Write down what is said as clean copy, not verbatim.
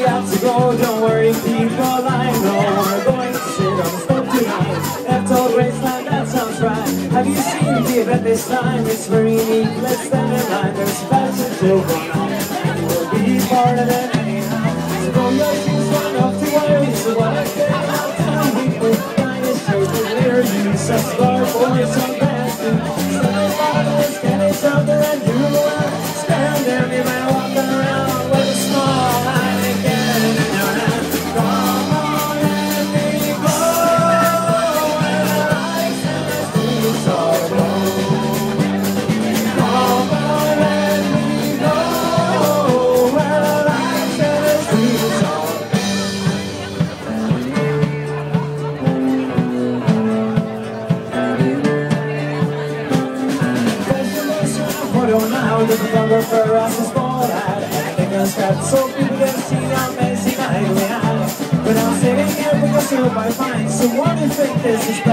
we have to go, don't worry people, I know we're going to sit on the stove tonight. Left old Graceland, that sounds right. Have you seen the event this time? It's very unique, let's stand in line. There's a fashion show going on, and we'll be part of it anyhow. So go your shoes, run off to worry. So what I say out to we will find is straight to clear you. Such bar boys on dance to stand bottles, get each other and do well. Stand there, you might walk around with a small line again in your hand. Come on, let me go where the lights and the streets are low. Come on, let me go where the lights and the streets are low. Now the photographer asks us for that. Anything else that so people can see how amazing night we had. But I'm sitting here because you're by fine. So what do you think this is?